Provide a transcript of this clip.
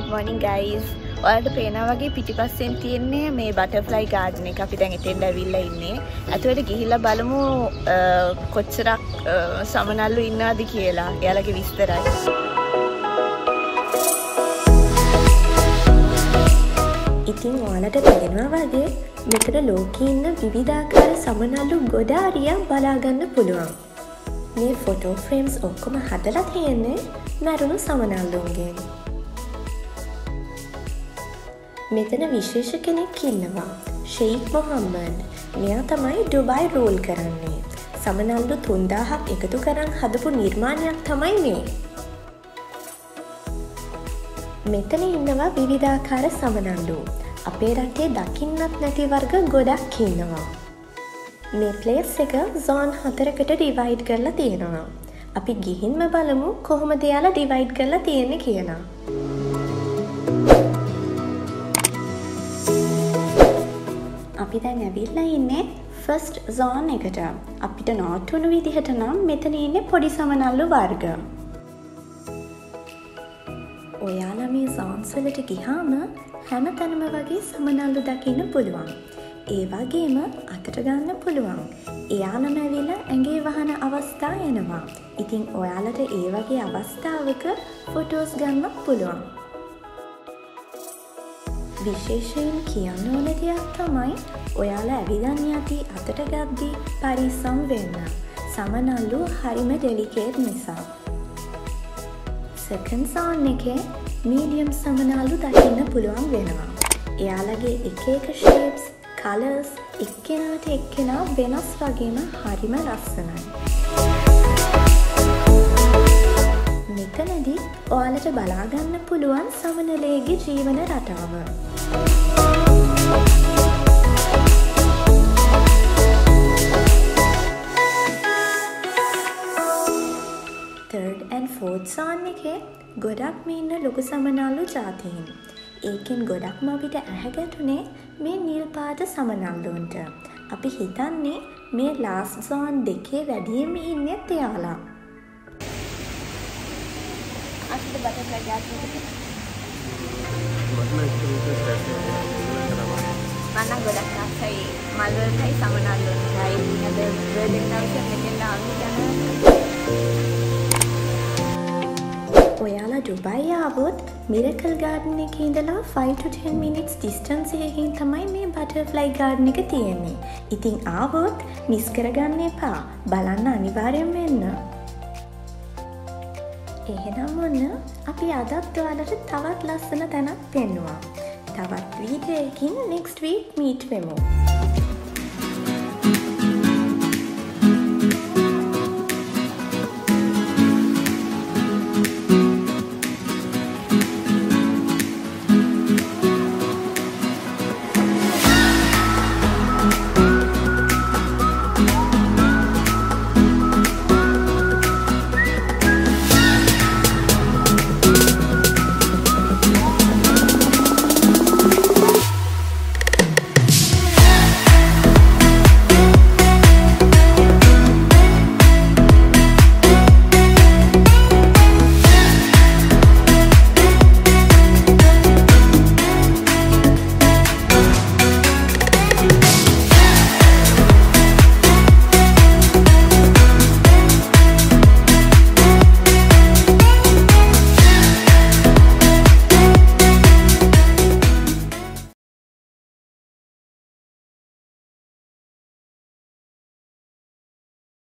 good morning guys. ඔයාලට පේනවා වගේ පිටිපස්සෙන් තියෙන්නේ මේ බටර්ෆ්ලයි ගාඩන් එක. අපි දැන් එතෙන්ට ඇවිල්ලා ඉන්නේ. අතට ගිහිල්ලා බලමු කොච්චරක් සමනල්ලු ඉන්නවද කියලා. එයාලගේ විස්තරයි. ඉතින් ඔයාලට පේනවා වගේ මෙතන ලෝකේ ඉන්න විවිධාකාර සමනල්ලු ගොඩාරියක් බලා ගන්න පුළුවන්. මේ ෆොටෝ ෆ්‍රේම්ස් ඔක්කොම හදලා තියෙන්නේ මැරුණු සමනල්ලුන්ගෙන්. මෙතන විශේෂ කෙනෙක් ඉන්නවා. ෂෙයික් මොහම්මඩ්. මෙයා තමයි ඩුබයි රූල් කරන්නේ. සමනල්ලු 3000ක් එකතු කරන් හදපු නිර්මාණයක් තමයි මේ. මෙතන ඉන්නවා විවිධාකාර සමනල්ලු. අපේ රටේ දකින්නත් නැති වර්ග ගොඩක් ඉන්නවා. මේ ප්ලේස් එක zone 4කට ඩිවයිඩ් කරලා තියෙනවා. අපි ගිහින්ම බලමු කොහොමද එයාලා ඩිවයිඩ් කරලා තියෙන්නේ කියලා. අපි දැන් ඇවිල්ලා ඉන්නේ ෆස්ට් zone එකට. අපිට නෝට් වුණු විදිහට නම් මෙතන ඉන්නේ පොඩි සමනල්ලු වර්ග. ඔයාලා මේ zones වලට ගියාම හැමතැනම වගේ සමනල්ලු දකින්න පුළුවන්. ඒ වගේම අතට ගන්න පුළුවන්. එයාලම ඇවිල්ලා ඇඟේ වහන අවස්ථා එනවා. ඉතින් ඔයාලට ඒ වගේ අවස්ථාවක ෆොටෝස් ගන්න පුළුවන්. විශේෂයෙන් කියන්න ඕන දෙයක් තමයි ඔයාලා ඇවිදන් යති අතට ගද්දී පරිස්සම් වෙන්න. සමනල්ලු හරිම ඩෙලිකේට් නිසා. සෙකන්ඩ් zone එකේ මීඩියම් සමනල්ලු දකින්න පුළුවන් වෙනවා. එයාලගේ එක එක ෂේප්ස්, කලර්ස් එක්කෙනාට එක්කෙනා වෙනස් වගේම හරිම ලස්සනයි. මෙතනදී ඔයාලට බලාගන්න පුළුවන් සමනලේගේ ජීවන රටාව. third and fourth zone එකේ ගොඩක්ම ඉන්න ලොකු සමනල්ලු ජාතීන්. ඒකෙන් ගොඩක්ම අපිට ඇහැගැටුනේ මේ නිල් පාට සමනල්ලුන්ට. අපි හිතන්නේ මේ ලාස්ට් zone දෙකේ වැඩියෙන්ම ඉන්නේ එයාලා. අස්සේ බටර්ෆ්ලයි ගාඩන් එක. මම ගොඩක් ආසයි මල් වලටයි සමනල්ලුන්ටයි. ඉතින් අද බර්ඩ් එක මෙතෙන් ආවම ඔයාලා ඩුබයි ආවොත් මිරකල් ගාඩන් එකේ ඉඳලා 5 to 10 minutes distance එකකින් තමයි මේ බටර්ෆ්ලයි ගාඩන් එක තියෙන්නේ. ඉතින් ආවොත් මිස් කරගන්න එපා. බලන්න අනිවාර්යෙන් වෙන්න. එහෙනම් ඔන්න අපි අදත් ඔයාලට තවත් ලස්සන තැනක් පෙන්නුවා. තවත් වීඩියෝ එකකින් next week meet වෙමු.